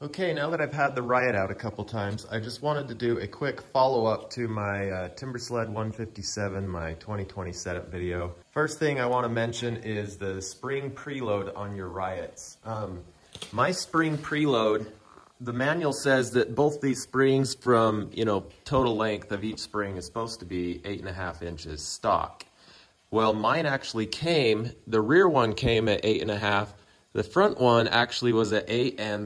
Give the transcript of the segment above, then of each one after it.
Okay, now that I've had the Riot out a couple times, I just wanted to do a quick follow-up to my Timbersled 157, my 2020 setup video. First thing I want to mention is the spring preload on your Riots. My spring preload, the manual says that both these springs from, total length of each spring is supposed to be 8.5 inches stock. Well, mine actually came, the rear one came at 8.5. The front one actually was at 8 and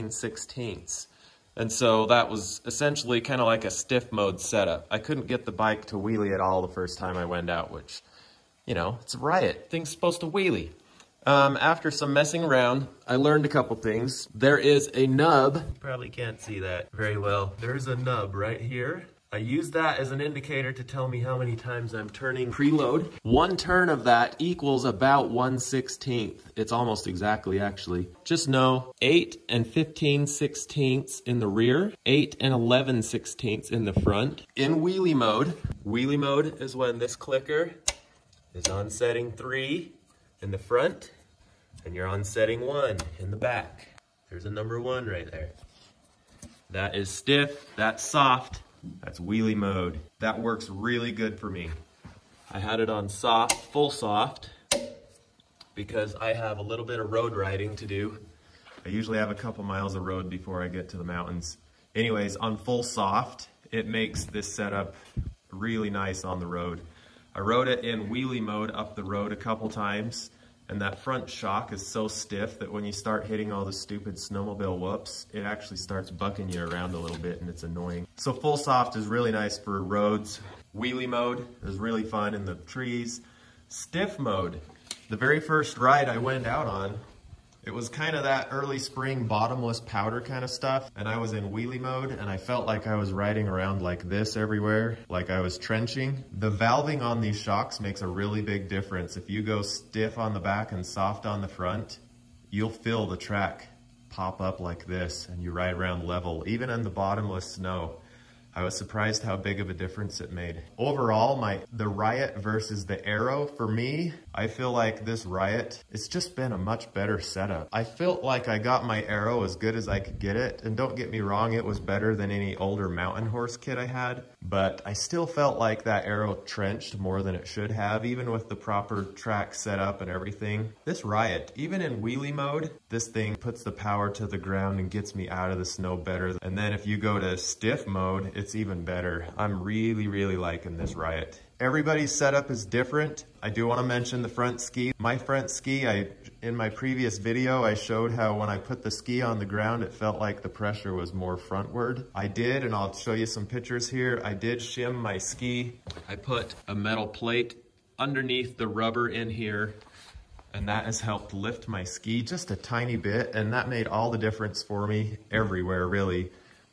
13/16. And so that was essentially kind of like a stiff mode setup. I couldn't get the bike to wheelie at all the first time I went out, which, it's a Riot. Thing's supposed to wheelie. After some messing around, I learned a couple things. There is a nub. You probably can't see that very well. There's a nub right here. I use that as an indicator to tell me how many times I'm turning preload. One turn of that equals about 1/16. It's almost exactly, actually. Just know 8 and 15/16 in the rear, 8 and 11/16 in the front. In wheelie mode is when this clicker is on setting 3 in the front, and you're on setting 1 in the back. There's a number 1 right there. That is stiff, that's soft. That's wheelie mode. That works really good for me. I had it on soft, full soft, because I have a little bit of road riding to do. I usually have a couple miles of road before I get to the mountains. Anyways, on full soft, it makes this setup really nice on the road. I rode it in wheelie mode up the road a couple times, and that front shock is so stiff that when you start hitting all the stupid snowmobile whoops, it actually starts bucking you around a little bit and it's annoying. So full soft is really nice for roads. Wheelie mode is really fun in the trees. Stiff mode, the very first ride I went out on, it was kind of that early spring bottomless powder kind of stuff, and I was in wheelie mode and I felt like I was riding around like this everywhere, like I was trenching. The valving on these shocks makes a really big difference. If you go stiff on the back and soft on the front, you'll feel the track pop up like this and you ride around level, even in the bottomless snow. I was surprised how big of a difference it made. Overall, the Riot versus the Aero, for me, I feel like this Riot, it's just been a much better setup. I felt like I got my Aero as good as I could get it, and don't get me wrong, it was better than any older mountain horse kit I had, but I still felt like that Aero trenched more than it should have, even with the proper track setup and everything. This Riot, even in wheelie mode, this thing puts the power to the ground and gets me out of the snow better. And then if you go to stiff mode, it's even better. I'm really liking this Riot. Everybody's setup is different. I do want to mention the front ski. My front ski, in my previous video, I showed how when I put the ski on the ground, it felt like the pressure was more frontward. I did, and I'll show you some pictures here. I did shim my ski. I put a metal plate underneath the rubber in here, and that has helped lift my ski just a tiny bit, and that made all the difference for me everywhere, really.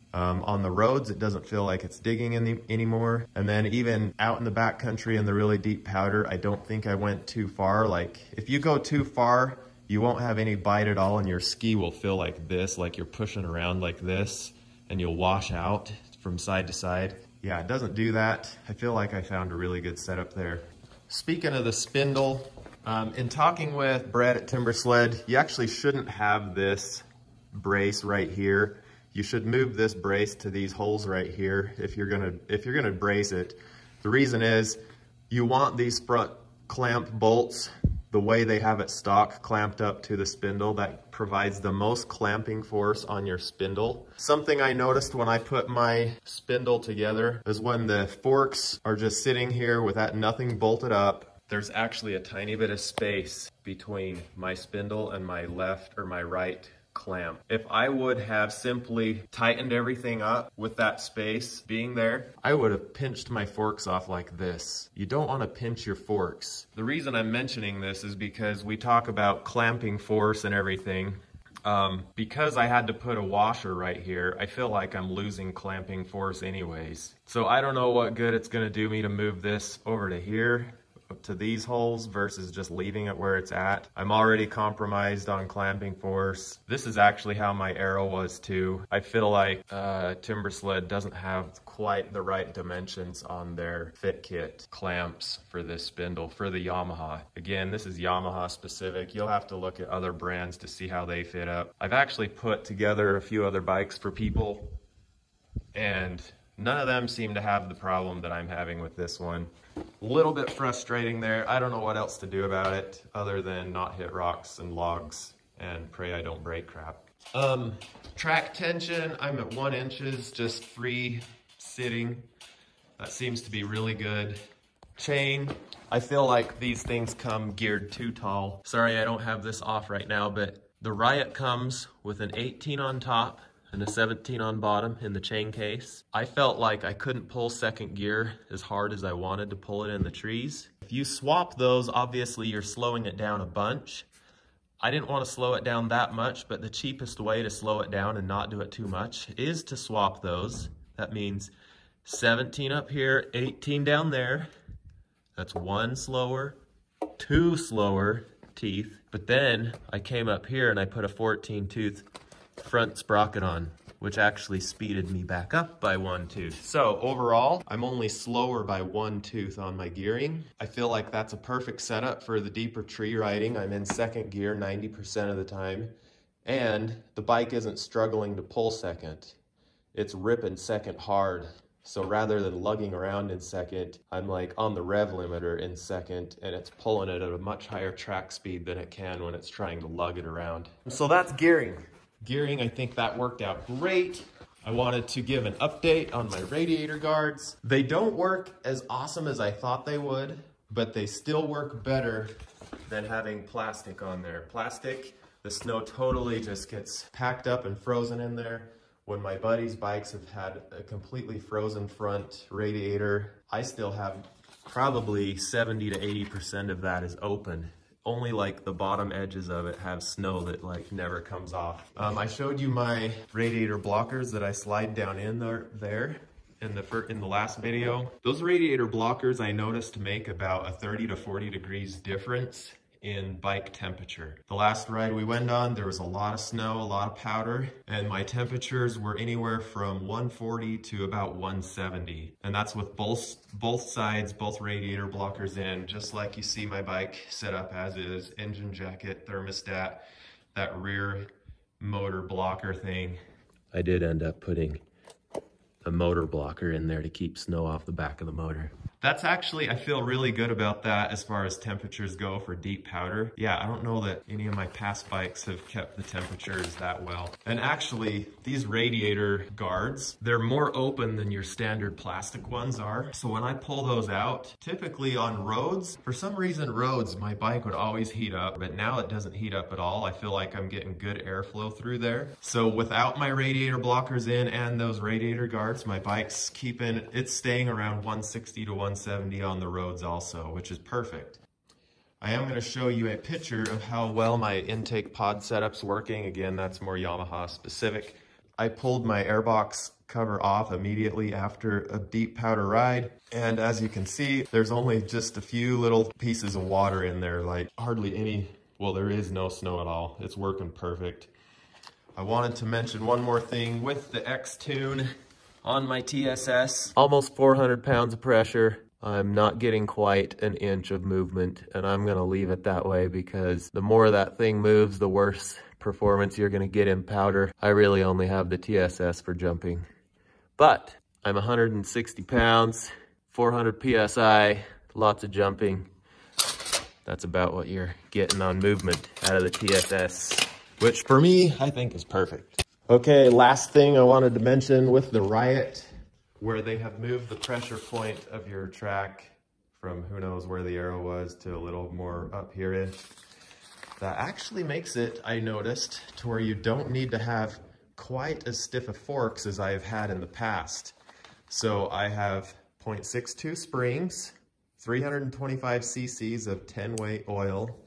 On the roads, it doesn't feel like it's digging anymore. And then even out in the backcountry in the really deep powder, I don't think I went too far. Like, if you go too far, you won't have any bite at all, and your ski will feel like this, like you're pushing around like this, and you'll wash out from side to side. Yeah, it doesn't do that. I feel like I found a really good setup there. Speaking of the spindle, in talking with Brad at Timbersled, you actually shouldn't have this brace right here. You should move this brace to these holes right here if you're gonna brace it. The reason is you want these front clamp bolts the way they have it stock clamped up to the spindle. That provides the most clamping force on your spindle. Something I noticed when I put my spindle together is when the forks are just sitting here with that nothing bolted up, there's actually a tiny bit of space between my spindle and my left or my right clamp. If I would have simply tightened everything up with that space being there, I would have pinched my forks off like this. You don't want to pinch your forks. The reason I'm mentioning this is because we talk about clamping force and everything. Because I had to put a washer right here, I feel like I'm losing clamping force anyways. So I don't know what good it's going to do me to move this over to here. to these holes versus just leaving it where it's at. I'm already compromised on clamping force. This is actually how my Arrow was too. I feel like Timbersled doesn't have quite the right dimensions on their fit kit clamps for this spindle for the Yamaha. Again, this is Yamaha specific. You'll have to look at other brands to see how they fit up. I've actually put together a few other bikes for people, and none of them seem to have the problem that I'm having with this one. A little bit frustrating there. I don't know what else to do about it other than not hit rocks and logs and pray I don't break crap. Track tension, I'm at 1 inches, just free sitting. That seems to be really good. Chain, I feel like these things come geared too tall. Sorry I don't have this off right now, but the Riot comes with an 18 on top and a 17 on bottom in the chain case. I felt like I couldn't pull second gear as hard as I wanted to pull it in the trees. If you swap those, obviously you're slowing it down a bunch. I didn't want to slow it down that much, but the cheapest way to slow it down and not do it too much is to swap those. That means 17 up here, 18 down there. That's 1 slower, 2 slower teeth. But then I came up here and I put a 14 tooth front sprocket on, which actually speeded me back up by 1 tooth. So overall, I'm only slower by 1 tooth on my gearing. I feel like that's a perfect setup for the deeper tree riding. I'm in second gear 90% of the time, and the bike isn't struggling to pull second. It's ripping second hard. So rather than lugging around in second, I'm like on the rev limiter in second, and it's pulling it at a much higher track speed than it can when it's trying to lug it around. So that's gearing. Gearing, I think that worked out great. I wanted to give an update on my radiator guards. They don't work as awesome as I thought they would, but they still work better than having plastic on there. Plastic, the snow totally just gets packed up and frozen in there. When my buddies' bikes have had a completely frozen front radiator, I still have probably 70 to 80% of that is open. Only like the bottom edges of it have snow that like never comes off. I showed you my radiator blockers that I slide down in there in the last video. Those radiator blockers I noticed make about a 30 to 40 degrees difference in bike temperature. The last ride we went on, there was a lot of snow, a lot of powder, and my temperatures were anywhere from 140 to about 170. And that's with both sides, both radiator blockers in, just like you see my bike set up as is, engine jacket, thermostat, that rear motor blocker thing. I did end up putting a motor blocker in there to keep snow off the back of the motor. That's actually, I feel really good about that as far as temperatures go for deep powder. Yeah, I don't know that any of my past bikes have kept the temperatures that well. And actually, these radiator guards, they're more open than your standard plastic ones are. So when I pull those out, typically on roads, for some reason roads, my bike would always heat up, but now it doesn't heat up at all. I feel like I'm getting good airflow through there. So without my radiator blockers in and those radiator guards, my bike's it's staying around 160 to 170 on the roads also, which is perfect. I am going to show you a picture of how well my intake pod setup's working. Again, that's more Yamaha specific. I pulled my airbox cover off immediately after a deep powder ride, and as you can see, there's only just a few little pieces of water in there, like hardly any. Well, there is no snow at all. It's working perfect. I wanted to mention one more thing with the X-Tune on my TSS. Almost 400 pounds of pressure. I'm not getting quite an inch of movement, and I'm gonna leave it that way because the more that thing moves, the worse performance you're gonna get in powder. I really only have the TSS for jumping. But I'm 160 pounds, 400 PSI, lots of jumping. That's about what you're getting on movement out of the TSS, which for me, I think is perfect. Okay, last thing I wanted to mention with the Riot, where they have moved the pressure point of your track from who knows where the Arrow was to a little more up here-ish. That actually makes it, I noticed, to where you don't need to have quite as stiff of forks as I have had in the past. So I have 0.62 springs, 325 cc's of 10 weight oil.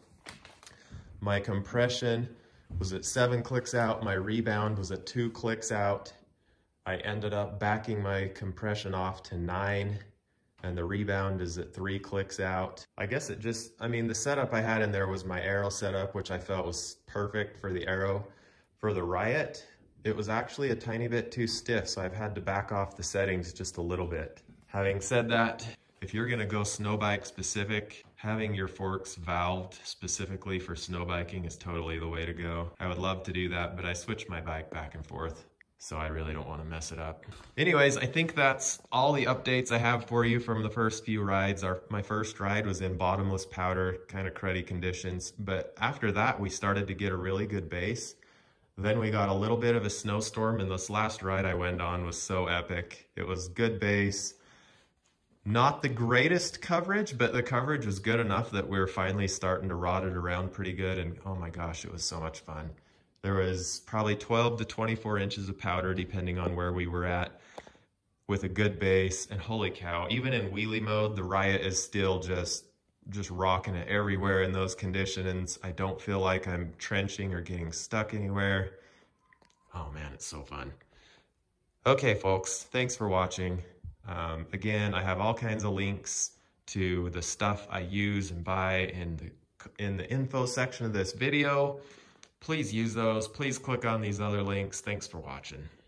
My compression was at 7 clicks out. My rebound was at 2 clicks out. I ended up backing my compression off to 9, and the rebound is at 3 clicks out. I guess it just, I mean, the setup I had in there was my Aero setup, which I felt was perfect for the Aero. For the Riot, it was actually a tiny bit too stiff, so I've had to back off the settings just a little bit. Having said that, if you're gonna go snow bike specific, having your forks valved specifically for snow biking is totally the way to go. I would love to do that, but I switch my bike back and forth, so I really don't want to mess it up. Anyways, I think that's all the updates I have for you from the first few rides. My first ride was in bottomless powder, kind of cruddy conditions, but after that we started to get a really good base. Then we got a little bit of a snowstorm, and this last ride I went on was so epic. It was good base. Not the greatest coverage, but the coverage was good enough that we were finally starting to rot it around pretty good, and oh my gosh, it was so much fun. There was probably 12 to 24 inches of powder, depending on where we were at, with a good base, and holy cow, even in wheelie mode, the Riot is still just rocking it everywhere in those conditions. I don't feel like I'm trenching or getting stuck anywhere. Oh man, it's so fun. Okay, folks, thanks for watching. Again, I have all kinds of links to the stuff I use and buy in the info section of this video. Please use those. Please click on these other links. Thanks for watching.